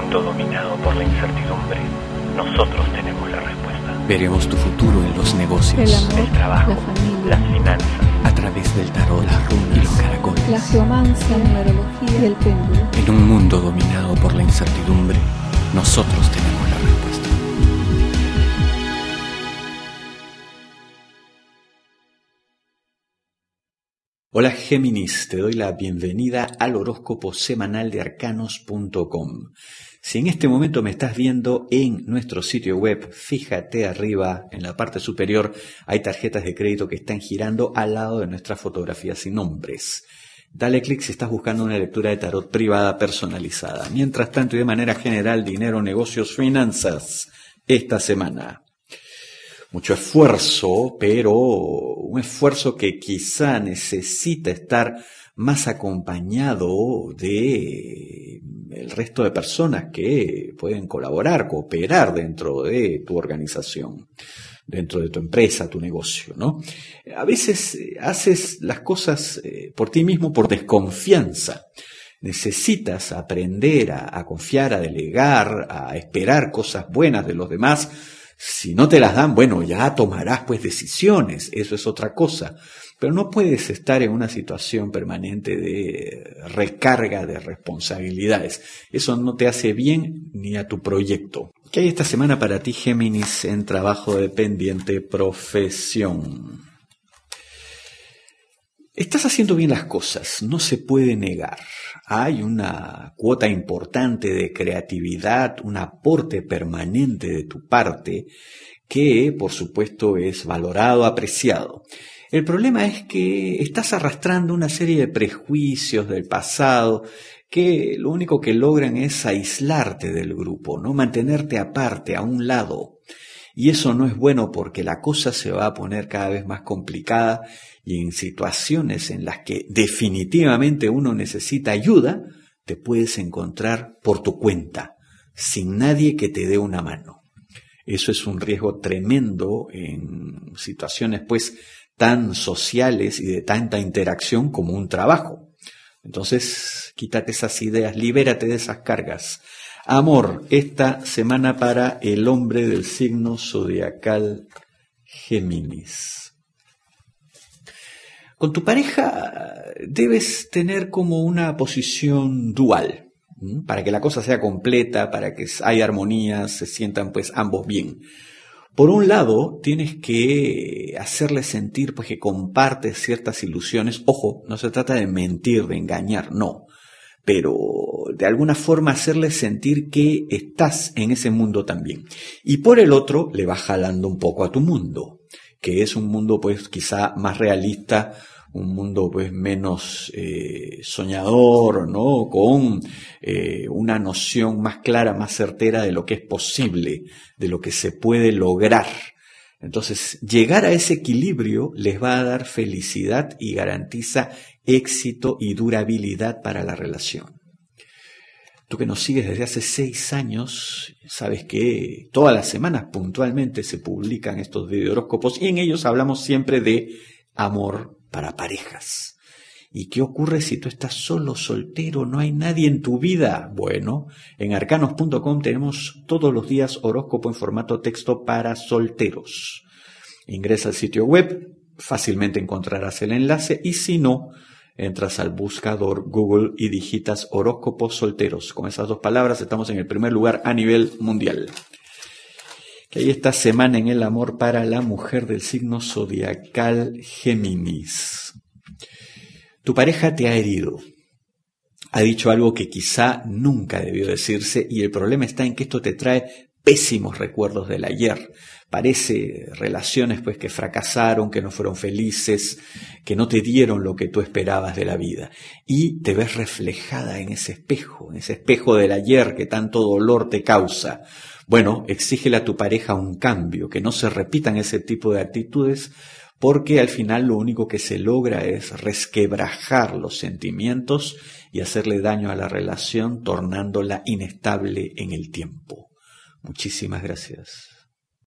mundo dominado por la incertidumbre, nosotros tenemos la respuesta. Veremos tu futuro en los negocios, el amor, el trabajo, la familia, las finanzas, a través del tarot, las runas y los caracoles. la geomancia, la numerología y el péndulo. En un mundo dominado por la incertidumbre, nosotros tenemos la respuesta. Hola Géminis, te doy la bienvenida al horóscopo semanal de arcanos.com. Si en este momento me estás viendo en nuestro sitio web, fíjate arriba en la parte superior, hay tarjetas de crédito que están girando al lado de nuestras fotografías y nombres. Dale clic si estás buscando una lectura de tarot privada personalizada. Mientras tanto y de manera general, dinero, negocios, finanzas, esta semana. Mucho esfuerzo, pero un esfuerzo que quizá necesita estar más acompañado de el resto de personas que pueden colaborar, cooperar dentro de tu organización, dentro de tu empresa, tu negocio, ¿no? A veces haces las cosas por ti mismo por desconfianza. Necesitas aprender a confiar, a delegar, a esperar cosas buenas de los demás. Si no te las dan, bueno, ya tomarás pues decisiones, eso es otra cosa. Pero no puedes estar en una situación permanente de recarga de responsabilidades. Eso no te hace bien ni a tu proyecto. ¿Qué hay esta semana para ti, Géminis, en trabajo dependiente, profesión? Estás haciendo bien las cosas, no se puede negar. Hay una cuota importante de creatividad, un aporte permanente de tu parte que, por supuesto, es valorado, apreciado. El problema es que estás arrastrando una serie de prejuicios del pasado que lo único que logran es aislarte del grupo, ¿no? Mantenerte aparte, a un lado. Y eso no es bueno porque la cosa se va a poner cada vez más complicada y en situaciones en las que definitivamente uno necesita ayuda, te puedes encontrar por tu cuenta, sin nadie que te dé una mano. Eso es un riesgo tremendo en situaciones pues tan sociales y de tanta interacción como un trabajo. Entonces, quítate esas ideas, libérate de esas cargas. Amor, esta semana para el hombre del signo zodiacal Géminis. Con tu pareja debes tener como una posición dual, para que la cosa sea completa, para que haya armonía, se sientan pues ambos bien. Por un lado, tienes que hacerle sentir pues que compartes ciertas ilusiones. Ojo, no se trata de mentir, de engañar, no. Pero de alguna forma hacerle sentir que estás en ese mundo también. Y por el otro, le vas jalando un poco a tu mundo, que es un mundo pues quizá más realista, un mundo pues menos soñador, ¿no? Con una noción más clara, más certera de lo que es posible, de lo que se puede lograr. Entonces, llegar a ese equilibrio les va a dar felicidad y garantiza éxito y durabilidad para la relación. Tú que nos sigues desde hace 6 años, sabes que todas las semanas puntualmente se publican estos videohoróscopos y en ellos hablamos siempre de amor para parejas. ¿Y qué ocurre si tú estás solo, soltero, no hay nadie en tu vida? Bueno, en arcanos.com tenemos todos los días horóscopo en formato texto para solteros. Ingresa al sitio web, fácilmente encontrarás el enlace y si no, entras al buscador Google y digitas horóscopos solteros. Con esas 2 palabras estamos en el primer lugar a nivel mundial. Que hay esta semana en el amor para la mujer del signo zodiacal Géminis. Tu pareja te ha herido. Ha dicho algo que quizá nunca debió decirse y el problema está en que esto te trae pésimos recuerdos del ayer. Parece relaciones pues que fracasaron, que no fueron felices, que no te dieron lo que tú esperabas de la vida. Y te ves reflejada en ese espejo del ayer que tanto dolor te causa. Bueno, exígele a tu pareja un cambio, que no se repitan ese tipo de actitudes, porque al final lo único que se logra es resquebrajar los sentimientos y hacerle daño a la relación, tornándola inestable en el tiempo. Muchísimas gracias.